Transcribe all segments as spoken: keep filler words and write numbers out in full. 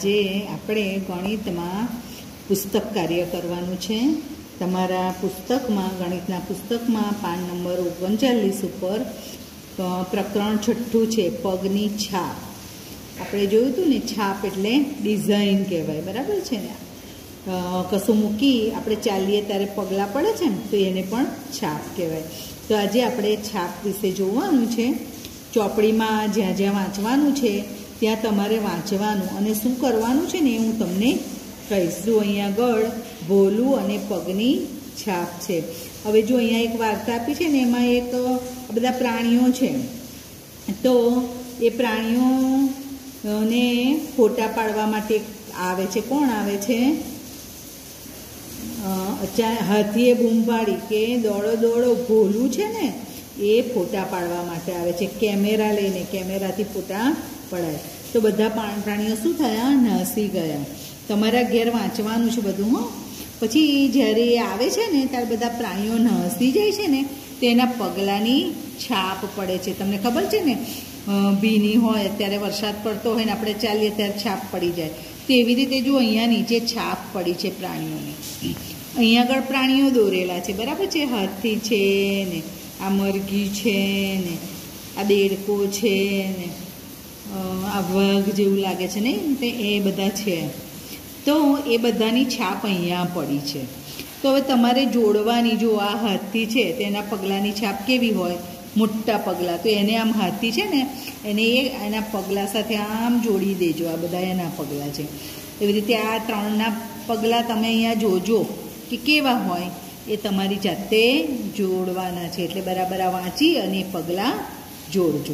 આજે આપણે ગણિતમાં પુસ્તક કાર્ય કરવાનું છે. તમારા પુસ્તકમાં ગણિતના પુસ્તકમાં પાન નંબર ઓગણચાલીસ ઉપર પ્રકરણ છઠ્ઠું છે પગની છાપ. આપણે જોયું હતું ને, છાપ એટલે ડિઝાઇન કહેવાય, બરાબર છે ને. કશું મૂકી આપણે ચાલીએ ત્યારે પગલાં પડે છે ને, તો એને પણ છાપ કહેવાય. તો આજે આપણે છાપ વિશે જોવાનું છે. ચોપડીમાં જ્યાં જ્યાં વાંચવાનું છે ત્યાં તમારે વાંચવાનું અને શું કરવાનું છે ને એ હું તમને કહીશ. જો અહીંયા આગળ ભોલું અને પગની છાપ છે. હવે જો અહીંયા એક વાર્તા આપી છે ને, એમાં એક બધા પ્રાણીઓ છે. તો એ પ્રાણીઓને ફોટા પાડવા માટે આવે છે. કોણ આવે છે? હાથીએ બૂમ પાડી કે દોડો દોડો, ભોલું છે ને એ ફોટા પાડવા માટે આવે છે. કેમેરા લઈને કેમેરાથી ફોટા પડાય. તો બધા પ્રાણીઓ શું થયા? નાસી ગયા. તમારા ઘેર વાંચવાનું છે બધું. હો પછી જ્યારે એ આવે છે ને ત્યારે બધા પ્રાણીઓ નાસી જાય છે ને, તો એના પગલાંની છાપ પડે છે. તમને ખબર છે ને, ભીની હોય અત્યારે વરસાદ પડતો હોય ને આપણે ચાલીએ ત્યારે છાપ પડી જાય. તો એવી રીતે જો અહીંયા નીચે છાપ પડી છે પ્રાણીઓની. અહીંયા આગળ પ્રાણીઓ દોરેલા છે, બરાબર છે. હાથી છે ને, આ મરઘી છે ને, આ દેડકો છે ને, આ વાઘ જેવું લાગે છે ને, તે એ બધા છે. તો એ બધાની છાપ અહીંયા પડી છે. તો હવે તમારે જોડવાની. જો આ હાથી છે તેના પગલાંની છાપ કેવી હોય? મોટા પગલાં. તો એને આમ હાથી છે ને એને એ એના પગલાં સાથે આમ જોડી દેજો. આ બધા એના પગલાં છે. એવી રીતે આ ત્રણના પગલાં તમે અહીંયા જોજો કે કેવા હોય, એ તમારી જાતે જોડવાના છે. એટલે બરાબર આ વાંચી અને પગલાં જોડજો.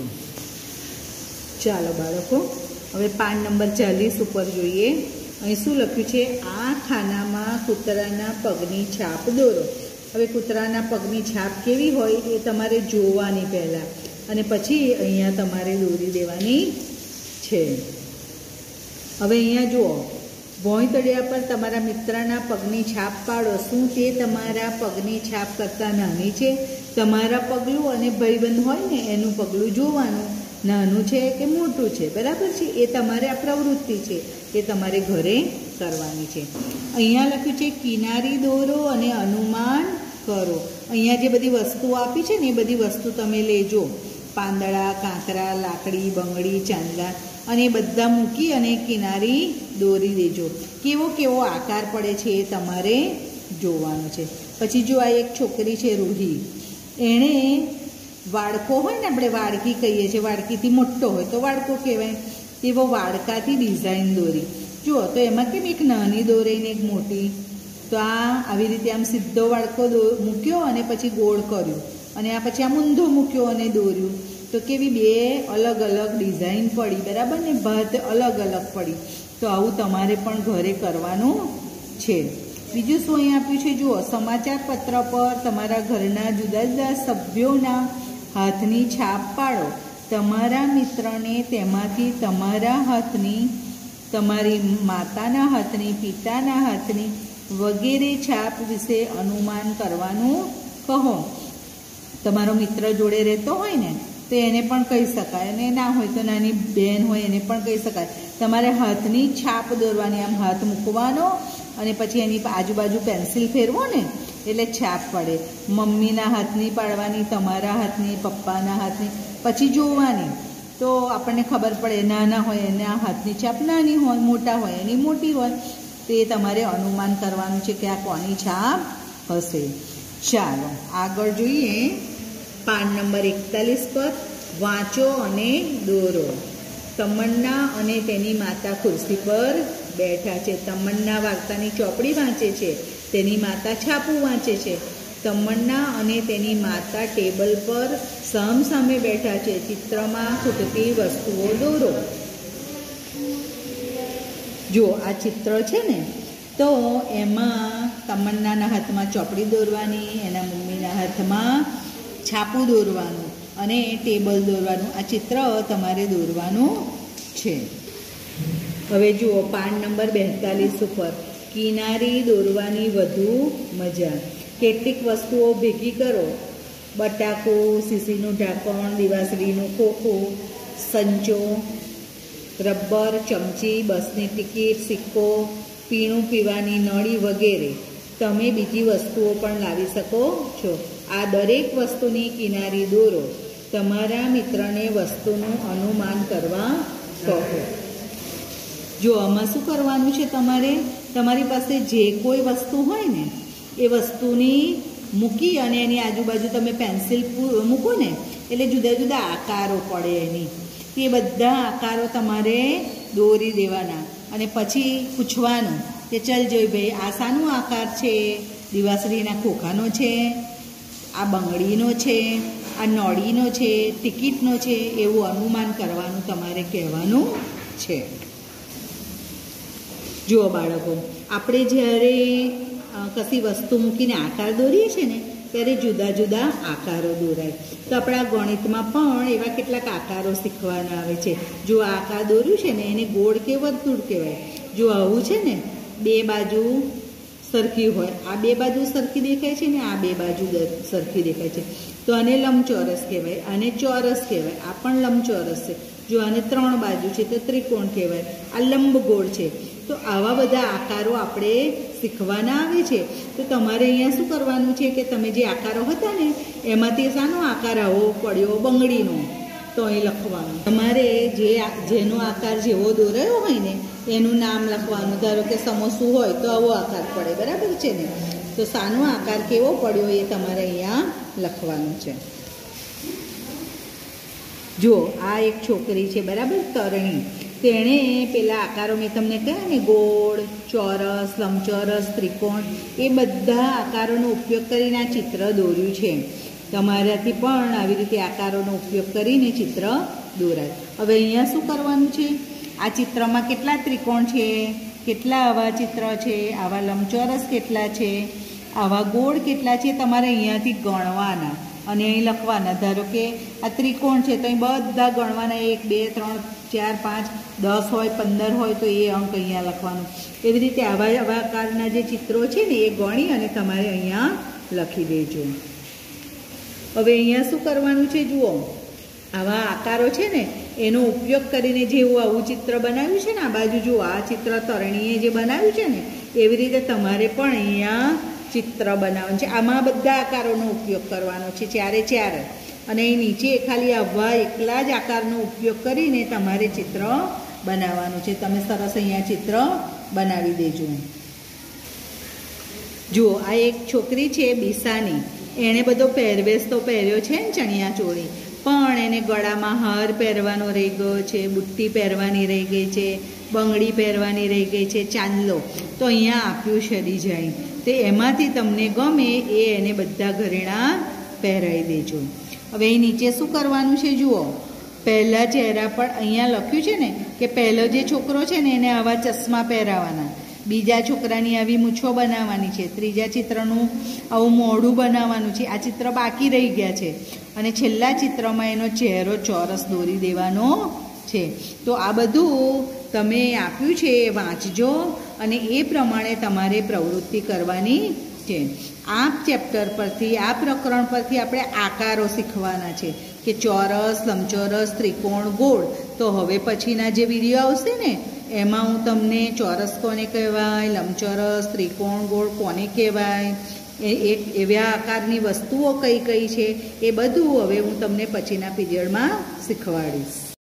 ચાલો બાળકો, હવે પાન નંબર ચાલીસ ઉપર જોઈએ. અહીં શું લખ્યું છે? આ ખાનામાં કૂતરાના પગની છાપ દોરો. હવે કૂતરાના પગની છાપ કેવી હોય એ તમારે જોવાની પહેલાં, અને પછી અહીંયા તમારે દોરી દેવાની છે. હવે અહીંયા જુઓ, ભોંયતળિયા પર તમારા મિત્રના પગની છાપ પાડો. શું તે તમારા પગની છાપ કરતાં નાની છે? તમારા પગલું અને ભાઈબંધ હોય ને એનું પગલું જોવાનું, નાનું છે કે મોટું છે, બરાબર છે. એ તમારે આ પ્રવૃત્તિ છે, એ તમારે ઘરે કરવાની છે. અહીંયા લખ્યું છે કિનારી દોરો અને અનુમાન કરો. અહીંયા જે બધી વસ્તુઓ આપી છે ને એ બધી વસ્તુ તમે લેજો. પાંદડા, કાંકરા, લાકડી, બંગડી, ચાંદા, અને એ બધા મૂકી અને કિનારી દોરી દેજો. કેવો કેવો આકાર પડે છે એ તમારે જોવાનું છે. પછી જો આ એક છોકરી છે રૂહી, એણે વાડકો હોય ને, આપણે વાડકી કહીએ છીએ, વાડકીથી મોટો હોય તો વાડકો કહેવાય. તેવો વાડકાથી ડિઝાઇન દોરી. જુઓ તો એમાં કેમ એક નાની દોરી ને એક મોટી. તો આ આવી રીતે આમ સીધો વાડકો મૂક્યો અને પછી ગોળ કર્યું, અને આ પછી આમ ઊંધો મૂક્યો અને દોર્યું. તો કેવી બે અલગ અલગ ડિઝાઇન પડી, બરાબર ને. ભાત અલગ અલગ પડી. તો આવું તમારે પણ ઘરે કરવાનું છે. બીજું શું અહીં આપ્યું છે? જુઓ, સમાચાર પત્ર પર તમારા ઘરના જુદા જુદા સભ્યોના હાથની છાપ પાડો. તમારા મિત્રને તેમાંથી તમારા હાથની, તમારી માતાના હાથની, પિતાના હાથની વગેરે છાપ વિશે અનુમાન કરવાનું કહો. તમારો મિત્ર જોડે રહેતો હોય ને તો એને પણ કહી શકાય, અને ના હોય તો નાની બહેન હોય એને પણ કહી શકાય. તમારે હાથની છાપ દોરવાની. આમ હાથ મૂકવાનો અને પછી એની આજુબાજુ પેન્સિલ ફેરવો ને એટલે છાપ પડે. મમ્મીના હાથની પાડવાની, તમારા હાથની, પપ્પાના હાથની, પછી જોવાની. તો આપણને ખબર પડે. નાના હોય એના હાથની છાપ નાની હોય, મોટા હોય એની મોટી હોય. તો એ તમારે અનુમાન કરવાનું છે કે આ કોની છાપ હશે. ચાલો આગળ જોઈએ. પાન નંબર એકતાલીસ પર વાંચો અને દોરો. તમન્ના અને તેની માતા ખુરશી પર બેઠા છે. તમન્ના વાર્તાની ચોપડી વાંચે છે, તેની માતા છાપું વાંચે છે. તમન્ના અને તેની માતા ટેબલ પર સામસામે બેઠા છે. ચિત્રમાં ખૂટતી વસ્તુઓ દોરો. જો આ ચિત્ર છે ને, તો એમાં તમન્નાના હાથમાં ચોપડી દોરવાની, એના મમ્મીના હાથમાં છાપું દોરવાનું અને ટેબલ દોરવાનું. આ ચિત્ર તમારે દોરવાનું છે. હવે જુઓ પાન નંબર બેતાલીસ ઉપર કિનારી દોરવાની વધુ મજા. કેટલીક વસ્તુઓ ભેગી કરો. બટાકો, સીસીનું ઢાંકણ, દિવાસળીનું ખોખું, સંચો, રબર, ચમચી, બસની ટિકિટ, સિક્કો, પીણું પીવાની નળી વગેરે તમે બીજી વસ્તુઓ પણ લાવી શકો છો. આ દરેક વસ્તુની કિનારી દોરો. તમારા મિત્રને વસ્તુનું અનુમાન કરવા કહો. જો આમાં શું કરવાનું છે, તમારે તમારી પાસે જે કોઈ વસ્તુ હોય ને એ વસ્તુની મૂકી અને એની આજુબાજુ તમે પેન્સિલ મૂકો ને એટલે જુદા જુદા આકારો પડે એની. એ બધા આકારો તમારે દોરી દેવાના અને પછી પૂછવાનું કે ચલ જોઈ ભાઈ આ શાનો આકાર છે? દિવાસળીના ખોખાનો છે, આ બંગડીનો છે, આ નળીનો છે, ટિકિટનો છે, એવું અનુમાન કરવાનું તમારે કહેવાનું છે. જુઓ બાળકો, આપણે જ્યારે કશી વસ્તુ મૂકીને આકાર દોરીએ છીએ ને ત્યારે જુદા જુદા આકારો દોરાય. તો આપણા ગણિતમાં પણ એવા કેટલાક આકારો શીખવાના આવે છે. જો આ આકાર દોર્યું છે ને એને ગોળ કે વર્તુળ કહેવાય. જો આવું છે ને બે બાજુ સરખી હોય, આ બે બાજુ સરખી દેખાય છે ને આ બે બાજુ સરખી દેખાય છે તો આને લંબચોરસ કહેવાય, આને ચોરસ કહેવાય. આ પણ લંબચોરસ છે. જો આને ત્રણ બાજુ છે તો ત્રિકોણ કહેવાય. આ લંબગોળ છે. તો આવા બધા આકારો આપણે શીખવાના આવે છે. તો તમારે અહીંયા શું કરવાનું છે કે તમે જે આકારો હતા ને એમાંથી શાનો આકાર આવો પડ્યો? બંગડીનો. તો અહીં લખવાનું તમારે જે જેનો આકાર જેવો દોરાયો હોય ને એનું નામ લખવાનું. ધારો કે સમોસું હોય તો આવો આકાર પડે, બરાબર છે ને? તો શાનો આકાર કેવો પડ્યો એ તમારે અહીંયા લખવાનું છે. જુઓ, આ એક છોકરી છે, બરાબર, તરણી. તેણે પેલા આકારો મેં તમને કહ્યા ને ગોળ, ચોરસ, લંબચોરસ, ત્રિકોણ, એ બધા આકારોનો ઉપયોગ કરીને આ ચિત્ર દોર્યું છે. તમારાથી પણ આવી રીતે આકારોનો ઉપયોગ કરીને ચિત્ર દોરાય. હવે અહીંયા શું કરવાનું છે? આ ચિત્રમાં કેટલા ત્રિકોણ છે, કેટલા આવા ચિત્ર છે, આવા લંબચોરસ કેટલા છે, આવા ગોળ કેટલા છે, તમારે અહીંયાથી ગણવાના અને અહીં લખવાના. ધારો કે આ ત્રિકોણ છે તો અહીં બધા ગણવાના. એક, બે, ત્રણ, ચાર, પાંચ, દસ હોય, પંદર હોય તો એ અંક અહીંયા લખવાનું. એવી રીતે આવા આવા આકારના જે ચિત્રો છે ને એ ગણી અને તમારે અહીંયા લખી દેજો. હવે અહીંયા શું કરવાનું છે? જુઓ, આવા આકારો છે ને એનો ઉપયોગ કરીને જેવું આવું ચિત્ર બનાવ્યું છે ને આ બાજુ, જુઓ આ ચિત્ર તરણીએ જે બનાવ્યું છે ને એવી રીતે તમારે પણ અહીંયા ચિત્ર બનાવવાનું છે. આમાં બધા આકારોનો ઉપયોગ કરવાનો છે, ચારે ચાર. અને અહીં નીચે ખાલી આવા એકલા જ આકારનો ઉપયોગ કરીને તમારે ચિત્ર બનાવવાનું છે. તમે સરસ અહીંયા ચિત્ર બનાવી દેજો. જુઓ, આ એક છોકરી છે બિસાની. એણે બધો પહેરવેશ તો પહેર્યો છે ને ચણિયા ચોળી, પણ એને ગળામાં હાર પહેરવાનો રહી ગયો છે, બુટ્ટી પહેરવાની રહી ગઈ છે, બંગડી પહેરવાની રહી ગઈ છે, ચાંદલો. તો અહીંયા આપ્યું છે ડિઝાઇન. તો એમાંથી તમને ગમે એ એને બધા ઘરેણાં પહેરાવી દેજો. હવે અહીં નીચે શું કરવાનું છે? જુઓ, પહેલા ચહેરા પર અહીંયા લખ્યું છે ને કે પહેલો જે છોકરો છે ને એને આવા ચશ્મા પહેરાવાના, બીજા છોકરાની આવી મૂછો બનાવવાની છે, ત્રીજા ચિત્રનું આવું મોઢું બનાવવાનું છે. આ ચિત્ર બાકી રહી ગયા છે અને છેલ્લા ચિત્રમાં એનો ચહેરો ચોરસ દોરી દેવાનો છે. તો આ બધું તમે આપ્યું છે એ વાંચજો અને એ પ્રમાણે તમારે પ્રવૃત્તિ કરવાની છે. આ ચેપ્ટર પરથી, આ પ્રકરણ પરથી આપણે આકારો શીખવાના છે કે ચોરસ, લંબચોરસ, ત્રિકોણ, ગોળ. તો હવે પછીના જે વિડીયો આવશે ને એમાં હું તમને ચોરસ કોને કહેવાય, લંબચોરસ, ત્રિકોણ, ગોળ કોને કહેવાય, એ એક એવા આકારની વસ્તુઓ કઈ કઈ છે એ બધું હવે હું તમને પછીના પીરિયડમાં શીખવાડીશ.